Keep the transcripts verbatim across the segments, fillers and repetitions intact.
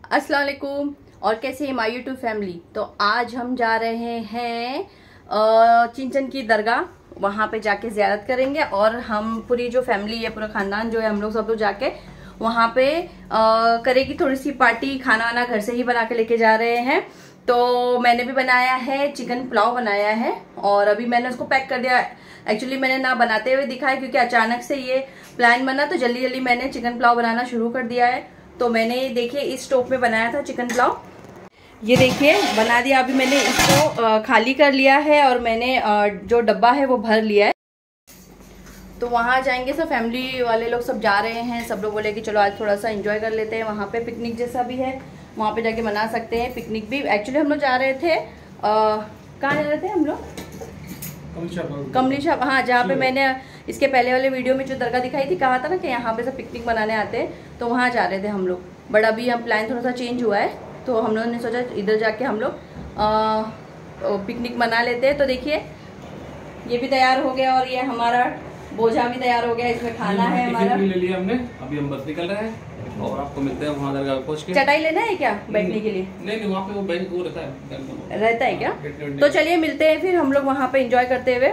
अस्सलाम वालेकुम। और कैसे है माय यूट्यूब फैमिली। तो आज हम जा रहे हैं चिंचन की दरगाह, वहां पे जाके ज़ियारत करेंगे और हम पूरी जो फैमिली है, पूरा खानदान जो है, हम लोग सब लोग जाके वहां पे आ, करेगी थोड़ी सी पार्टी। खाना वाना घर से ही बना के लेके जा रहे हैं। तो मैंने भी बनाया है, चिकन पुलाव बनाया है और अभी मैंने उसको पैक कर दिया। एक्चुअली मैंने ना बनाते हुए दिखाया क्योंकि अचानक से ये प्लान बना, तो जल्दी जल्दी मैंने चिकन पुलाव बनाना शुरू कर दिया है। तो मैंने देखिए इस स्टोव में बनाया था चिकन पुलाव, ये देखिए बना दिया। अभी मैंने इसको खाली कर लिया है और मैंने जो डब्बा है वो भर लिया है। तो वहाँ जाएंगे, सब फैमिली वाले लोग सब जा रहे हैं। सब लोग बोले कि चलो आज थोड़ा सा एंजॉय कर लेते हैं। वहाँ पे पिकनिक जैसा भी है, वहाँ पे जाके मना सकते हैं पिकनिक भी। एक्चुअली हम लोग जा रहे थे, कहाँ जा रहे थे हम लोग? कमली शाह, हाँ, जहाँ पे मैंने इसके पहले वाले वीडियो में जो दरगाह दिखाई थी, कहा था ना कि यहाँ पे सब पिकनिक मनाने आते हैं, तो वहाँ जा रहे थे हम लोग। बट अभी हम प्लान थोड़ा सा चेंज हुआ है, तो हम लोगों ने सोचा इधर जाके हम लोग पिकनिक मना लेते हैं। तो देखिए ये भी तैयार हो गया और ये हमारा बोझा भी तैयार हो गया, इसमें खाना है हमारा। ले लिया हमने, अभी हम बस निकल रहे हैं और आपको मिलते हैं वहाँ दरगाह पहुँच के। चटाई लेना है क्या बैठने के लिए? नहीं नहीं, वहाँ पे वो बेंच वो रहता है रहता है क्या? तो चलिए मिलते हैं फिर हम लोग वहाँ पे एंजॉय करते हुए।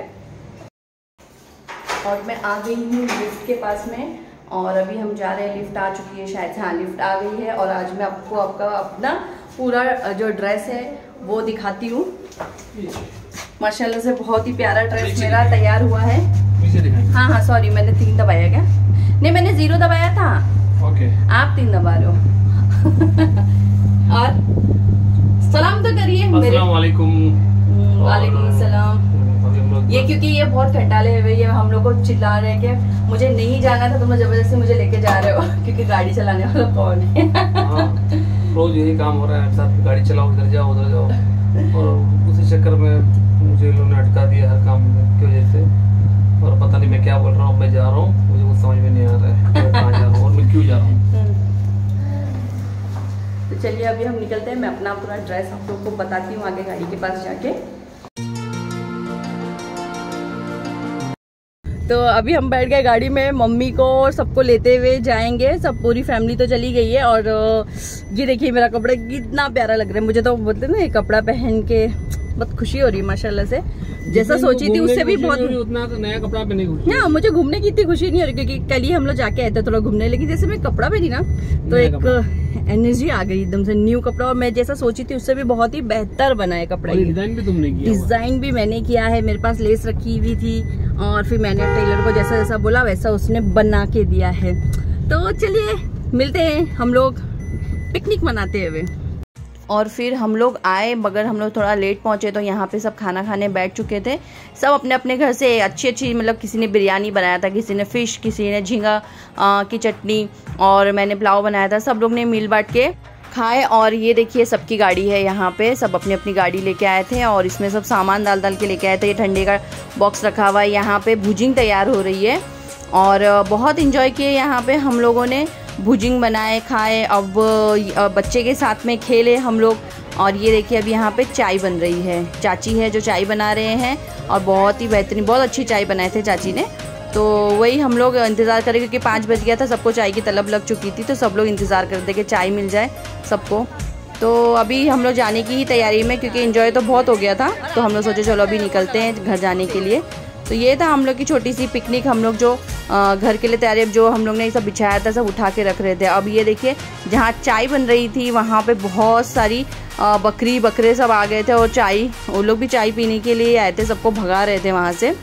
और मैं आ गई हूँ लिफ्ट के पास में और अभी हम जा रहे हैं। लिफ्ट आ चुकी है शायद, हाँ लिफ्ट आ गई है। और आज मैं आपको आपका अपना पूरा जो ड्रेस है वो दिखाती हूँ। माशाल्लाह से बहुत ही प्यारा ड्रेस मेरा तैयार हुआ है। हाँ हाँ सॉरी, मैंने तीन दबाया क्या? नहीं, मैंने जीरो दबाया था। ओके, आप तीन दबा रहे हो। और सलाम तो करिए। अस्सलाम वालेकुम। वालेकुम अस्सलाम। ये क्योंकि ये बहुत खटाले हुए, ये हम लोग को चिल्ला रहे हैं कि मुझे नहीं जाना था, तुम लोग जबरदस्ती मुझे लेके जा रहे हो क्योंकि गाड़ी चलाने वाला कौन है। हाँ, रोज यही काम हो रहा है साथ, गाड़ी चलाओ, इधर जाओ उधर जाओ, और उसी चक्कर में मुझे लोगों ने अटका दिया हर काम की वजह से। और पता नहीं मैं क्या बोल रहा हूँ, मैं जा रहा हूँ, मुझे कुछ समझ में नहीं आ रहा है कहाँ जा रहा हूँ और मैं क्यों जा रहा हूँ। तो चलिए अभी हम निकलते हैं। मैं अपना पूरा ड्रेस आप लोग को बताती हूँ आगे गाड़ी के पास जाके। तो अभी हम बैठ गए गाड़ी में, मम्मी को और सबको लेते हुए जाएंगे। सब पूरी फैमिली तो चली गई है। और ये देखिए मेरा कपड़ा कितना प्यारा लग रहा है। मुझे तो बोलते ना ये कपड़ा पहन के बहुत खुशी हो रही है माशाल्लाह से। जैसा सोची थी उससे भी बहुत उतना तो नया कपड़ा पहने खुशी। हाँ, मुझे घूमने की इतनी खुशी नहीं हो रही क्योंकि कल ही हम लोग जाके आए थे थोड़ा घूमने, लेकिन जैसे मैं कपड़ा पहनी ना तो एक एनर्जी आ गई एकदम से, न्यू कपड़ा। और मैं जैसा सोची थी उससे भी बहुत ही बेहतर बना है कपड़ा। डिजाइन भी तुमने किया? डिजाइन भी मैंने किया है, मेरे पास लेस रखी हुई थी और फिर मैंने टेलर को जैसा जैसा बोला वैसा उसने बना के दिया है। तो चलिए मिलते हैं हम लोग पिकनिक मनाते हुए। और फिर हम लोग आए, मगर हम लोग थोड़ा लेट पहुंचे, तो यहाँ पे सब खाना खाने बैठ चुके थे। सब अपने अपने घर से अच्छी अच्छी, मतलब किसी ने बिरयानी बनाया था, किसी ने फ़िश, किसी ने झींगा की चटनी, और मैंने पुलाव बनाया था। सब लोग ने मिल बांट के खाए। और ये देखिए सबकी गाड़ी है यहाँ पे, सब अपनी अपनी गाड़ी लेके आए थे और इसमें सब सामान डाल डाल के लेके आए थे। ये ठंडे का बॉक्स रखा हुआ है, यहाँ पे भुजिंग तैयार हो रही है और बहुत इंजॉय किए यहाँ पे हम लोगों ने। भुजिंग बनाए, खाए, अब बच्चे के साथ में खेले हम लोग। और ये देखिए अभी यहाँ पे चाय बन रही है, चाची है जो चाय बना रहे हैं और बहुत ही बेहतरीन, बहुत अच्छी चाय बनाए थे चाची ने। तो वही हम लोग इंतज़ार करें क्योंकि पाँच बज गया था, सबको चाय की तलब लग चुकी थी, तो सब लोग इंतज़ार कर रहे थे कि चाय मिल जाए सबको। तो अभी हम लोग जाने की ही तैयारी में, क्योंकि एंजॉय तो बहुत हो गया था, तो हम लोग सोचे चलो अभी निकलते हैं घर जाने के लिए। तो ये था हम लोग की छोटी सी पिकनिक। हम लोग जो घर के लिए तैयारी, जो हम लोग ने सब बिछाया था सब उठा के रख रहे थे। अब ये देखिए जहाँ चाय बन रही थी वहाँ पे बहुत सारी बकरी बकरे सब आ गए थे और चाय, वो लोग भी चाय पीने के लिए आए थे, सबको भगा रहे थे वहाँ से।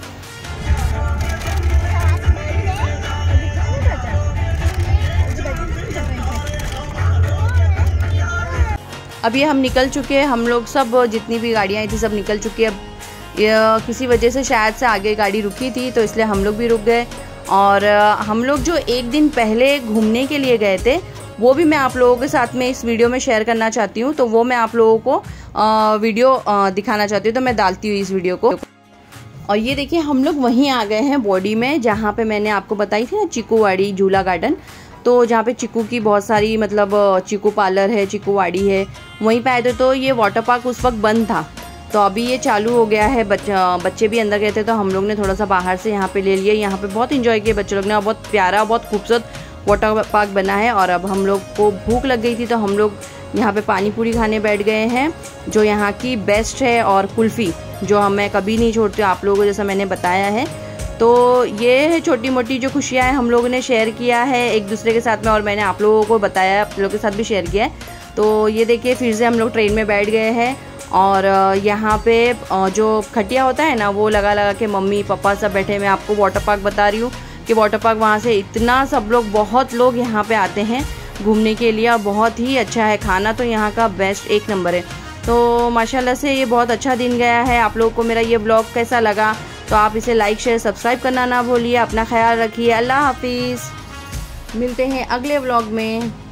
अभी हम निकल चुके हैं, हम लोग सब, जितनी भी गाड़ियाँ आई थी सब निकल चुकी है। अब किसी वजह से शायद से आगे गाड़ी रुकी थी, तो इसलिए हम लोग भी रुक गए। और हम लोग जो एक दिन पहले घूमने के लिए गए थे वो भी मैं आप लोगों के साथ में इस वीडियो में शेयर करना चाहती हूँ। तो वो मैं आप लोगों को आ, वीडियो आ, दिखाना चाहती हूँ, तो मैं डालती हूँ इस वीडियो को। और ये देखिए हम लोग वहीं आ गए हैं बॉडी में, जहाँ पे मैंने आपको बताई थी ना चिकूवाड़ी झूला गार्डन। तो जहाँ पे चिकू की बहुत सारी, मतलब चिकू पार्लर है, चिकूवाड़ी है, वहीं पे आए थे। तो ये वाटर पार्क उस वक्त बंद था, तो अभी ये चालू हो गया है। बच, बच्चे भी अंदर गए थे, तो हम लोग ने थोड़ा सा बाहर से यहाँ पे ले लिया। यहाँ पे बहुत इंजॉय किया बच्चे लोग ने, बहुत प्यारा, बहुत खूबसूरत वाटर पार्क बना है। और अब हम लोग को भूख लग गई थी तो हम लोग यहाँ पे पानी पूरी खाने बैठ गए हैं, जो यहाँ की बेस्ट है, और कुल्फ़ी जो हमें कभी नहीं छोड़ती आप लोगों को, जैसा मैंने बताया है। तो ये है छोटी मोटी जो खुशियाँ हैं हम लोगों ने शेयर किया है एक दूसरे के साथ में, और मैंने आप लोगों को बताया, आप लोगों के साथ भी शेयर किया है। तो ये देखिए फिर से हम लोग ट्रेन में बैठ गए हैं, और यहाँ पे जो खटिया होता है ना वो लगा लगा के मम्मी पापा सब बैठे। मैं आपको वाटर पार्क बता रही हूँ कि वाटर पार्क वहाँ से इतना सब लोग, बहुत लोग यहाँ पे आते हैं घूमने के लिए, और बहुत ही अच्छा है। खाना तो यहाँ का बेस्ट एक नंबर है। तो माशाल्लाह से ये बहुत अच्छा दिन गया है। आप लोगों को मेरा ये ब्लॉग कैसा लगा तो आप इसे लाइक शेयर सब्सक्राइब करना ना भूलिए। अपना ख्याल रखिए। अल्लाह हाफिज़। मिलते हैं अगले ब्लॉग में।